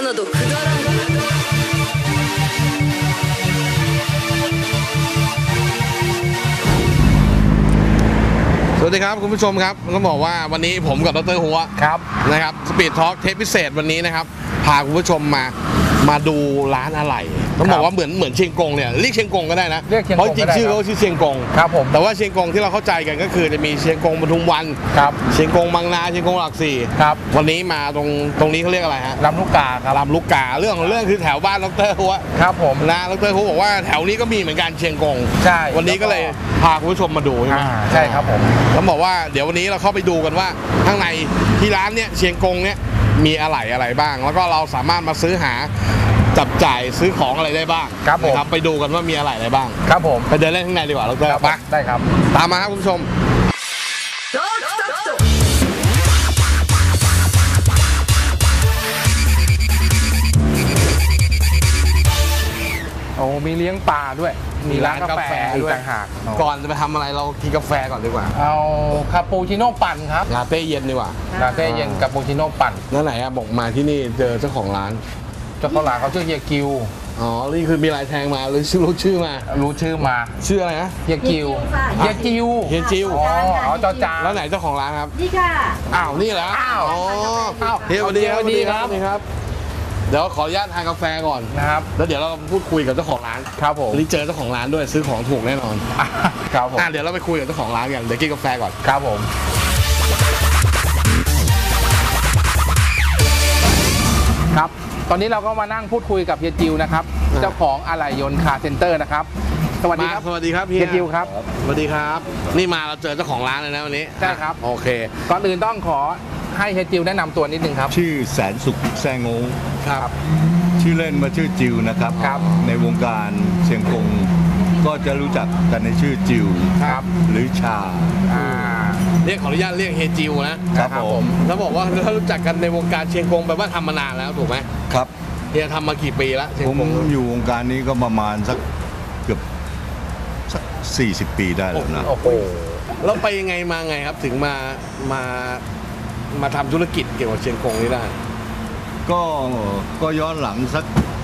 などくだらん。 สวัสดีครับคุณผู้ชมครับต้องบอกว่าวันนี้ผมกับดร.หัวครับนะครับสปีดทอล์กเทปพิเศษวันนี้นะครับพาคุณผู้ชมมาดูร้านอะไรต้องบอกว่าเหมือนเชียงกงเนี่ยเรียกเชียงกงก็ได้นะเพราะจริงชื่อเขาชื่อเชียงกงครับผมแต่ว่าเชียงกงที่เราเข้าใจกันก็คือจะมีเชียงกงปทุมวันครับเชียงกงบางนาเชียงกงหลักสี่ครับวันนี้มาตรงนี้เขาเรียกอะไรฮะลำลูกกาครับลำลูกกาเรื่องคือแถวบ้านดร.หัวครับผมนะดร.หัวบอกว่าแถวนี้ก็มีเหมือนกันเชียงกงใช่วันนี้ก็เลยพาคุณผู้ชมมาดูใช่ไหมใช่ครับผมต้องบอกว่าเดี๋ยววันนี้เราเข้าไปดูกันว่าข้างในที่ร้านเนี่ยเชียงกงเนี่ยมีอะไรบ้างแล้วก็เราสามารถมาซื้อหาจับจ่ายซื้อของอะไรได้บ้างครับผมไปดูกันว่ามีอะไรบ้างครับผมไปเดินเล่นข้างในดีกว่าเราไปได้ครับตามมาครับคุณผู้ชมโอ้มีเลี้ยงปลาด้วยมีร้านกาแฟด้วยต่างหากก่อนจะไปทำอะไรเรากินกาแฟก่อนดีกว่าเอาคาปูชิโน่ปั่นครับลาเต้เย็นดีกว่าลาเต้เย็นคาปูชิโน่ปั่นนั่นไหนอะบอกมาที่นี่เจอเจ้าของร้านเขาชื่อเฮียกิวอ๋อนี่คือมีลายแทงมาหรือรู้ชื่อมาชื่ออะไรนะเฮียกิวเฮียจิวอ๋อจอจานแล้วไหนเจ้าของร้านครับนี่ค่ะอ้าวนี่เหรออ๋อเฮียสวัสดีครับเดี๋ยวขออนุญาตทานกาแฟก่อนนะครับแล้วเดี๋ยวเราพูดคุยกับเจ้าของร้านครับผมนี่เจอเจ้าของร้านด้วยซื้อของถูกแน่นอนครับผมเดี๋ยวเราไปคุยกับเจ้าของร้านกันเดี๋ยวกินกาแฟก่อนครับผมครับตอนนี้เราก็มานั่งพูดคุยกับเฮียจิวนะครับเจ้าของอะไหล่ยนต์คาร์เซ็นเตอร์นะครับสวัสดีครับเฮียจิวครับสวัสดีครับนี่มาเราเจอเจ้าของร้านเลยนะวันนี้ใช่ครับโอเคก่อนอื่นต้องขอให้เฮียจิวแนะนำตัวนิดนึงครับชื่อแสนสุขแซงโง่ครับชื่อเล่นมาชื่อจิวนะครับในวงการเชียงกงก็จะรู้จักกันในชื่อจิวหรือชาเรียกขออนุญาตเรียกเฮียจิวนะครับผมแล้วบอกว่าถ้ารู้จักกันในวงการเชียงกงแปลว่าทำมานานแล้วถูกไหมครับเฮียทำมากี่ปีแล้วผมอยู่วงการนี้ก็ประมาณสักเกือบ40 ปีได้แล้วนะโอ้โหแล้วไปยังไงมาไงครับถึงมาทำธุรกิจเกี่ยวกับเชียงกงนี้ได้ก็ย้อนหลังสัก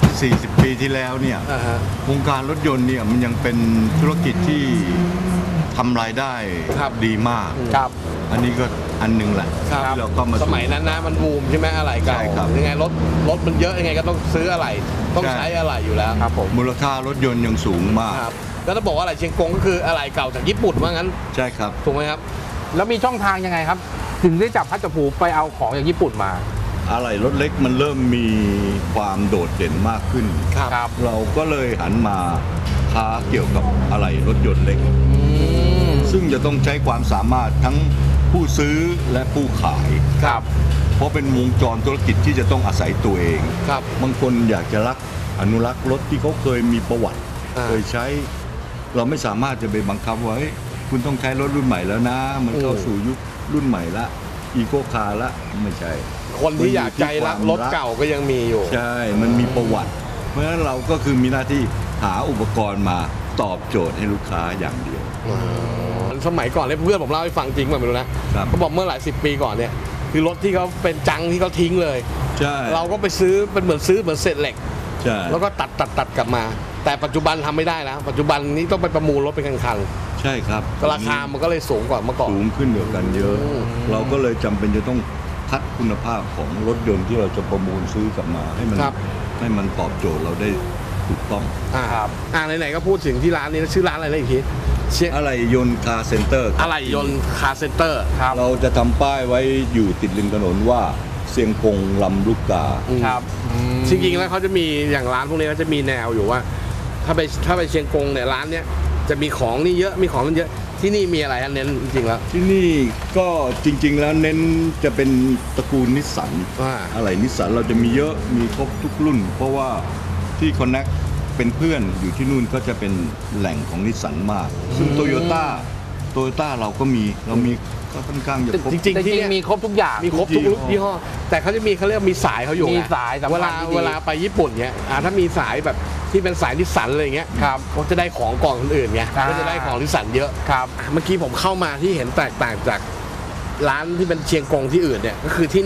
40 ปีที่แล้วเนี่ยวงการรถยนต์เนี่ยมันยังเป็นธุรกิจที่ทำรายได้ดีมากครับอันนี้ก็อันนึงแหละที่เราก็มาสมัยนั้นนะมันบูมใช่ไหมอะไรเก่ายังไงรถมันเยอะยังไงก็ต้องซื้ออะไรต้องใช้อะไรอยู่แล้วครับผมมูลค่ารถยนต์ยังสูงมากแล้วถ้าบอกว่าอะไรเชียงกงก็คืออะไรเก่าจากญี่ปุ่นว่างั้นใช่ครับถูกไหมครับแล้วมีช่องทางยังไงครับถึงได้จับพัดจับผูไปเอาของจากญี่ปุ่นมาอะไรรถเล็กมันเริ่มมีความโดดเด่นมากขึ้นครับเราก็เลยหันมาค้าเกี่ยวกับอะไรรถยนต์เล็กซึ่งจะต้องใช้ความสามารถทั้งผู้ซื้อและผู้ขายครับเพราะเป็นวงจรธุรกิจที่จะต้องอาศัยตัวเองครับบางคนอยากจะอนุรักษ์รถที่เขาเคยมีประวัติเคยใช้เราไม่สามารถจะไปบังคับว่าคุณต้องใช้รถรุ่นใหม่แล้วนะมันเข้าสู่ยุครุ่นใหม่ละอีโคคาร์ละไม่ใช่คนที่อยากใจรักรถเก่าก็ยังมีอยู่ใช่มันมีประวัติเพราะฉะนั้นเราก็คือมีหน้าที่หาอุปกรณ์มาตอบโจทย์ให้ลูกค้าอย่างเดียวสมัยก่อนเนี่ยเพื่อนผมเล่าให้ฟังจริงป่ะไม่รู้นะเขาบอกเมื่อหลาย10 ปีก่อนเนี่ยคือรถที่เขาเป็นจังที่เขาทิ้งเลยใช่เราก็ไปซื้อเป็นเหมือนเศษเหล็กใช่แล้วก็ตัดกลับมาแต่ปัจจุบันทำไม่ได้แล้วปัจจุบันนี้ต้องไปประมูลรถเป็นคันๆใช่ครับราคามันก็เลยสูงกว่าเมื่อก่อนสูงขึ้นเดียวกันเยอะเราก็เลยจำเป็นจะต้องคัดคุณภาพของรถยนต์ที่เราจะประมูลซื้อกลับมาให้มันตอบโจทย์เราได้ถูกต้องครับไหนๆก็พูดถึงที่ร้านนี้ชื่อร้านอะไรนะอีกทีอะไหล่ยนต์คาร์เซ็นเตอร์อะไหล่ยนต์คาร์เซ็นเตอร์เราจะทำป้ายไว้อยู่ติดริมถนนว่าเชียงกงลำลูกกาครับจริงๆแล้วเขาจะมีอย่างร้านพวกนี้เขาจะมีแนวอยู่ว่าถ้าไปเชียงกงเนี่ยร้านเนี้ยจะมีของนี่เยอะมีของมันเยอะที่นี่มีอะไรเน้นจริงๆแล้วที่นี่ก็จริงๆแล้วเน้นจะเป็นตระกูลนิสสันอะไรนิสสันเราจะมีเยอะมีครบทุกรุ่นเพราะว่าที่คอนเนคเป็นเพื่อนอยู่ที่นู่นก็จะเป็นแหล่งของนิสสันมากซึ่งโตโยต้าเราก็มีก็ค่อนข้างจะครบจริงๆที่มีครบทุกอย่างมีครบทุกยี่ห้อแต่เขาจะมีเขาเรียกมีสายเขาอยู่มีสายเวลาไปญี่ปุ่นเนี้ยถ้ามีสายแบบที่เป็นสายนิสสันอะไรเงี้ยครับเขาจะได้ของก่อนคนอื่นไงก็จะได้ของนิสสันเยอะครับเมื่อกี้ผมเข้ามาที่เห็นแตกต่างจากร้านที่เป็นเชียงกงที่อื่นเนี่ยก็คือที่เนี่ย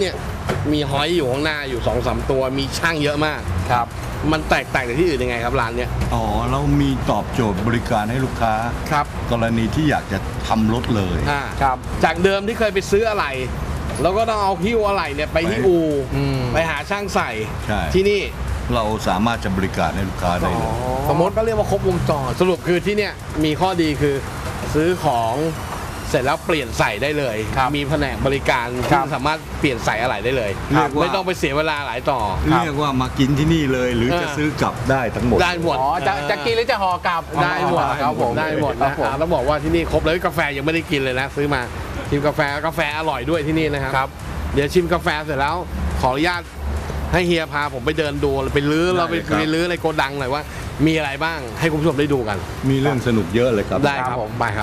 มีฮอยอยู่ข้างหน้าอยู่ 2-3 ตัวมีช่างเยอะมากครับมันแตกต่างจากที่อื่นยังไงครับร้านเนี้ยอ๋อเรามีตอบโจทย์บริการให้ลูกค้าครับกรณีที่อยากจะทำรถเลยครับจากเดิมที่เคยไปซื้ออะไรแล้วก็ต้องเอาหิ้วอะไรเนี่ยไปที่อู่อืมไปหาช่างใส่ใช่ที่นี่เราสามารถจะบริการให้ลูกค้าได้เลยสมมติก็เรียกว่าครบวงจรสรุปคือที่เนี่ยมีข้อดีคือซื้อของเสร็จแล้วเปลี่ยนใส่ได้เลยครับมีแผนกบริการครัที่บสามารถเปลี่ยนใส่อะไรได้เลยเรียกว่าไม่ต้องไปเสียเวลาหลายต่อครับเรียกว่ามากินที่นี่เลย หรือจะซื้อกลับได้ทั้งหมดได้หมดอ๋อจะกินหรือจะห่อกลับได้หมดครับผมได้หมดครันะบผมต้องบอกว่าที่นี่ครบเลยกาแฟยังไม่ได้กินเลยนะซื้อมาชิมกาแฟอร่อยด้วยที่นี่นะครับครับเดี๋ยวชิมกาแฟเสร็จแล้วขออนุญาตให้เฮียพาผมไปเดินดูไปลื้อได้เราไปครับลื้อในโกดังหน่อยว่า มีอะไรบ้างให้คุณผู้ชมได้ดูกันมีเรื่องสนุกเยอะเลยครับได้ครับผมไปครับ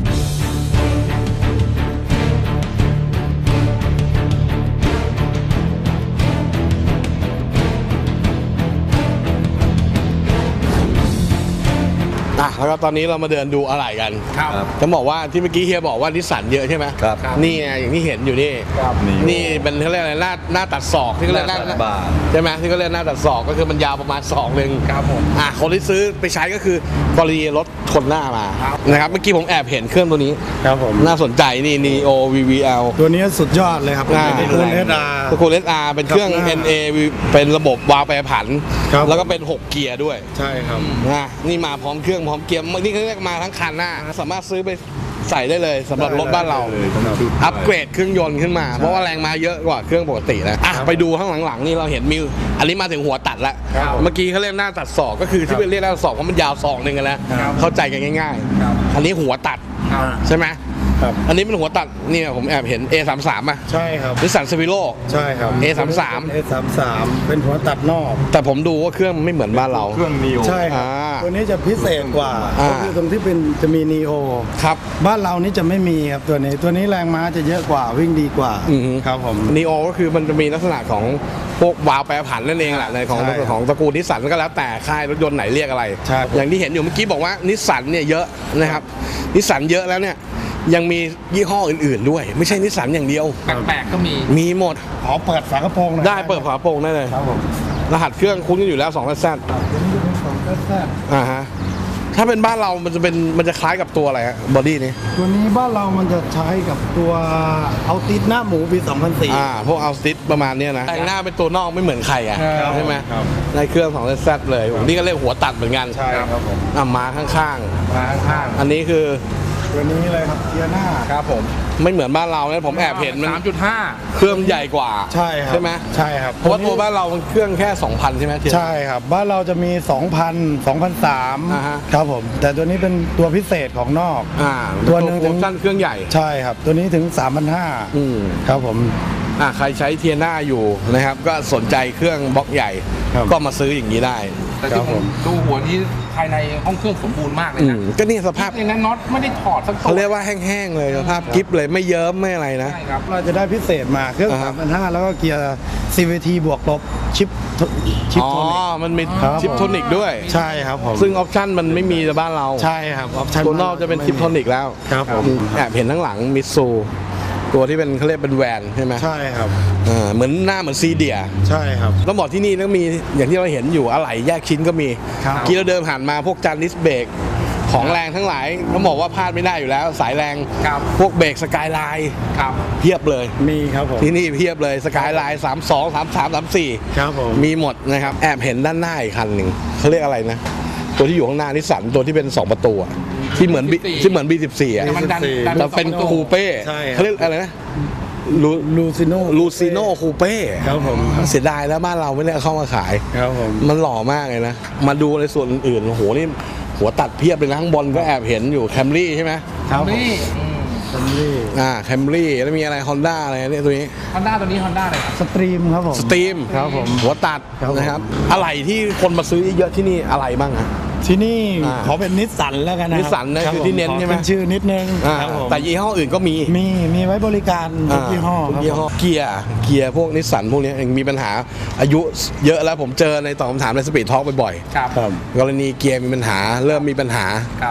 แล้วก็ตอนนี้เรามาเดินดูอะไหล่กันครับจะบอกว่าที่เมื่อกี้เฮียบอกว่านิสสันเยอะใช่ไหมครับนี่ไงอย่างที่เห็นอยู่นี่ครับนี่เป็นเขาเรียกอะไรหน้าตัดศอกที่เขาเรียกหน้าตัดบ่าใช่ไหมที่เขาเรียกหน้าตัดศอกก็คือมันยาวประมาณศอกหนึ่งครับผมคนที่ซื้อไปใช้ก็คือกรณีรถชนหน้ามาครับนะครับเมื่อกี้ผมแอบเห็นเครื่องตัวนี้ครับผมน่าสนใจนี่ Neo VVL ตัวนี้สุดยอดเลยครับอ่าเป็นคุณเอสอาตระกูล SR เป็นเครื่องครับ NA เป็นระบบวาล์วแปรผันครับแล้วก็เป็น 6 เกียร์ด้วยใช่ครับนี่มาพร้อมเครื่องพร้อมเกียร์นี่เขาเรียกมาทั้งคันหน้า สามารถซื้อไปใส่ได้เลยสำหรับรถบ้านเราเลยทั้งชุดอัปเกรดเครื่องยนต์ขึ้นมา เพราะว่าแรงมาเยอะกว่าเครื่องปกตินะไปดูข้างหลังๆนี่เราเห็นมีอันนี้มาถึงหัวตัดแล้วครับเมื่อกี้เขาเรียกหน้าตัดศอกก็คือที่เป็นเรียกหน้าตัดศอกเพราะมันยาวศอกหนึ่งกันแล้วครับเข้าใจกันง่ายครับๆ อันนี้หัวตัดครับใช่ไหมครับอันนี้เป็นหัวตัดนี่ผมแอบเห็น A33 อ่ะใช่ครับนิสสันสวิโลใช่ครับ A33 A33 เป็นหัวตัดนอกแต่ผมดูว่าเครื่องมันไม่เหมือนบ้านเราเครื่องนีโอใช่ครับอ่าตัวนี้จะพิเศษกว่าอ่าก็คือตรงที่เป็นจะมีนีโอครับบ้านเรานี่จะไม่มีครับตัวนี้แรงม้าจะเยอะกว่าวิ่งดีกว่าอือฮึครับผมนีโอก็คือมันจะมีลักษณะของพวกวาล์วแปรผันนั่นเองแหละในของใช่ครับของตระกูลนิสสันก็แล้วแต่ค่ายรถยนต์ไหนเรียกอะไรใช่อย่างที่เห็นอยู่เมื่อกี้บอกว่านิสสันเนี่ยเยอะนะครับนิสสันเยอะแล้วเนี่ยยังมียี่ห้ออื่นๆด้วย ไม่ใช่นิสสันอย่างเดียวแปลกๆก็มีมีหมดขอเปิดฝากระโปรงหน่อยได้เปิดฝาโปร่งได้เลยครับผมรหัสเครื่องคุ้นกันอยู่แล้ว2 Z ตัวนี้จะเป็นของแซ่บฮะถ้าเป็นบ้านเรามันจะคล้ายกับตัวอะไรฮะบอดี้นี้ตัวนี้บ้านเรามันจะใช้กับตัวเอาติดหน้าหมูปี 2004 พวกเอาสติสประมาณเนี้ยนะแต่งหน้าเป็นตัวนอกไม่เหมือนใครอ่ะครับใช่ไหมครับในเครื่อง2 Z เลยผมนี่ก็เรียกหัวตัดเหมือนกันใช่ครับผมมาข้างมาข้างๆ อันนี้คือตัวนี้เลยครับเกียร์หน้าครับผมไม่เหมือนบ้านเรานะผมแอบเห็นมัน 3.5 เครื่องใหญ่กว่าใช่ครับใช่ไหมใช่ครับเพราะว่าตัวบ้านเรามันเครื่องแค่ 2,000 ใช่ไหมเทียนใช่ครับ บ้านเราจะมี 2,000 อ่าฮะ 2,003ครับผม แต่ตัวนี้เป็นตัวพิเศษของนอก ตัวหนึ่งโปรโมชั่นเครื่องใหญ่ใช่ครับ ตัวนี้ถึงอืม 3,500ครับผมใครใช้เทียน่าอยู่นะครับ ก็สนใจเครื่องบล็อกใหญ่ครับก็มาซื้ออย่างนี้ได้แต่ครับผมดูหัวนี้ภายในห้องเครื่องสมบูรณ์มากเลยนะก็นี่สภาพในนั้นน็อตไม่ได้ถอดสักตัเขาวเรียกว่าแห้งๆเลยสภาพกิฟเลยไม่เยิ้มไม่อะไรนะใช่ครับเราจะได้พิเศษมาเครื่องอ่าฮะ 3,500แล้วก็เกียร์ CVT บวกลบชิปอ๋อโทนิกมันมีครับชิปโทนิกด้วยใช่ครับผมซึ่งออปชั่นมันไม่มีในบ้านเราใช่ครับ option ตัวนอกจะเป็นชิปโทนิกแล้วครับผมแอบเห็นทั้งหลังมิตซูตัวที่เป็นเขาเรียกเป็นแวนใช่ไหมใช่ครับเหมือนหน้าเหมือนซีเดียใช่ครับต้องบอกที่นี่ต้องมีอย่างที่เราเห็นอยู่อะไหล่แยกชิ้นก็มีครับกี้เราเดินผ่านมาพวกจานดิสเบรกของแรงทั้งหลายต้องบอกว่าพลาดไม่ได้อยู่แล้ว สายแรงครับพวกเบรกสกายไลน์ครับเพียบเลยมีครับผมที่นี่เพียบเลยสกายไลน์32 33 34 ครับผมมีหมดนะครับแอบเห็นด้านหน้าอีกคันหนึ่งเขาเรียกอะไรนะ ตัวที่อยู่ข้างหน้านิสสันตัวที่เป็น 2 ประตูอะที่เหมือน B14 ที่เหมือน B14 อ่ะแต่มันดันแต่เป็นสองประตูคูเป้ใช่ครับเขาเรียกอะไรนะลูลูซิโนลูซิโนคูเป้ครับผมเสียดายแล้วบ้านเราไม่ได้เอาเข้ามาขายครับผมมันหล่อมากเลยนะ มาดูในส่วนอื่นๆโอ้โหนี่หัวตัดเพียบเลยนะข้างบนก็แอบเห็นอยู่แคมรี่ใช่ไหมครับผมนี่ซัมรี่แคมรี่แล้วมีอะไรฮอนด้าอะไรเนี่ยตัวนี้ฮอนด้าตัวนี้ฮอนด้าเลยครับสตรีมครับผมสตรีมครับผมหัวตัดครับผมนะครับอะไรที่คนมาซื้อเยอะๆที่นี่อะไรบ้างอะที่นี่อ่าขอเป็นนิสสันแล้วกันนะนิสสันนะครับ คือที่เน้นผมใช่ไหมขอเป็นชื่อนิดนึงอ่าครับผมแต่ยี่ห้ออื่นก็มีมีไว้บริการทุกยี่ห้อทุคกรับยี่ห้อเกียร์พวกนิสสันพวกนี้ยังมีปัญหาอายุเยอะแล้วผมเจอในตอบคำถามในสปีดทอล์กบ่อยครับครับๆกรณีเกียร์มีปัญหาเริ่มมีปัญหาครับ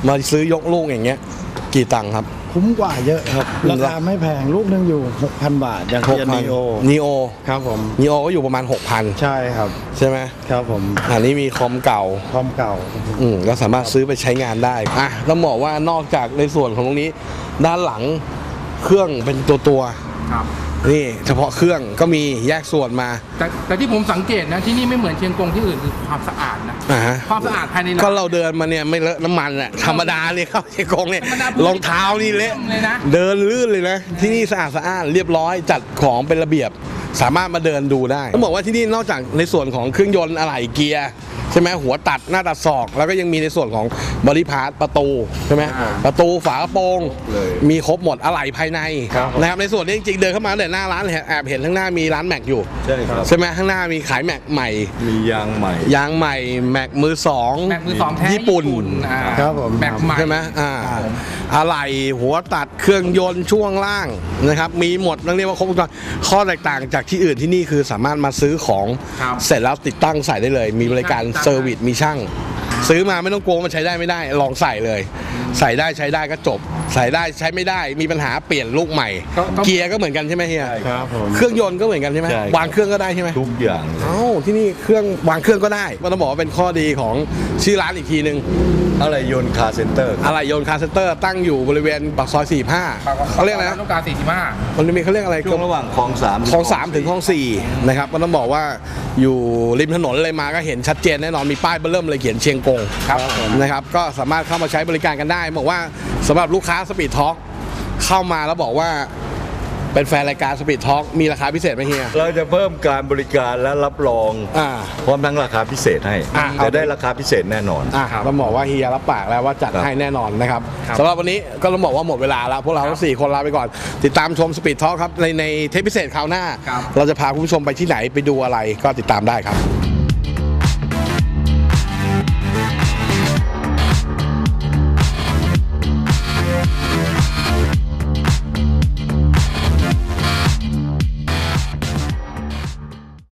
มาซื้อยกลูกอย่างเงี้ยกี่ตังค์ครับคุ้มกว่าเยอะครับ ราคาไม่แพงลูกหนึงอยู่ 6,000 บาทอย่างเทียนนีโอนีโอครับผมนีโอก็อยู่ประมาณ 6,000 ใช่ครับใช่ไหมครับผมอันนี้มีคอมเก่าความเก่าก็สามารถซื้อไปใช้งานได้ต้องบอกว่านอกจากในส่วนของตรงนี้ด้านหลังเครื่องเป็นตัวครับนี่เฉพาะเครื่องก็มีแยกส่วนมาแต่ที่ผมสังเกตนะที่นี่ไม่เหมือนเชียงกงที่อื่นคือความสะอาดนะฮะความสะอาดภายในร้านก็เราเดินมาเนี่ยไม่เลอะน้ำมันแหละธรรมดาเลยเข้าเชียงกงเนี่ยธรรมดารองเท้านี่เละเลยนะเดินลื่นเลยนะที่นี่สะอาดสะอ้านเรียบร้อยจัดของเป็นระเบียบสามารถมาเดินดูได้ต้องบอกว่าที่นี่นอกจากในส่วนของเครื่องยนต์อะไหล่เกียร์ใช่ไหมหัวตัดหน้าตัดศอกแล้วก็ยังมีในส่วนของบริพาร์ทประตูใช่ไหมประตูฝากระโปรงเลยมีครบหมดอะไหล่ภายในนะครับในส่วนนี้จริงๆเดินเข้ามาตั้งแต่หน้าร้านเลยแอบเห็นข้างหน้ามีร้านแม็กอยู่ใช่ครับใช่ไหมข้างหน้ามีขายแม็กใหม่มียางใหม่ยางใหม่แม็กมือสองแม็กมือสองแท้ญี่ปุ่นครับผมแม็กใหม่ใช่ไหมอะไหล่หัวตัดเครื่องยนต์ช่วงล่างนะครับมีหมดเรียกว่าครบวงจรข้อแตกต่างจากที่อื่นที่นี่คือสามารถมาซื้อของครับเสร็จแล้วติดตั้งใส่ได้เลย มีบริการเซอร์วิสมีช่าง ซื้อมาไม่ต้องกลัวมันใช้ได้ไม่ได้ลองใส่เลย ใส่ได้ใช้ได้ก็จบ ใส่ได้ใช้ไม่ได้มีปัญหาเปลี่ยนลูกใหม่ เกียร์ก็เหมือนกันใช่ไหมเฮียครับผมเครื่องยนต์ก็เหมือนกันใช่ไหมใช่วางเครื่องก็ได้ใช่ไหมทุกอย่างเลยเอ้าที่นี่เครื่องวางเครื่องก็ได้ก็ต้องบอกว่าเป็นข้อดีของชื่อร้านอีกทีหนึ่งอะไรยนต์คาร์เซ็นเตอร์อะไหล่ยนต์คาร์เซ็นเตอร์ตั้งอยู่บริเวณปากซอย45เขาเรียกอะไรนะต้องการ45 มันมีเขาเรียกอะไรช่วงระหว่างคลองสามคลอง3ถึงคลอง4นะครับก็ต้องบอกว่าอยู่ริมถนนเลยมาก็เห็นชัดเจนแน่นอนมีป้ายเบอร์เริ่มเลยเขียนเชียงกงนะครับก็สามารถเข้ามาใช้บริการกันได้บอกว่าสำหรับลูกค้าสปีดท็อกเข้ามาแล้วบอกว่าเป็นแฟนรายการสปีดท็อกมีราคาพิเศษไหมเฮียเราจะเพิ่มการบริการและรับรองอ่าพร้อมทั้งราคาพิเศษให้ จะได้ราคาพิเศษแน่นอนต้องบอกว่าเฮียรับปากแล้วว่าจัดครับให้แน่นอนนะครับสำหรับวันนี้ก็ต้องบอกว่าหมดเวลาแล้วพวกเราทั้ง4คนลาไปก่อน ติดตามชมสปีดท็อกครับในเทปพิเศษคราวหน้า เราจะพาคุณผู้ชมไปที่ไหนไปดูอะไรก็ติดตามได้ครับ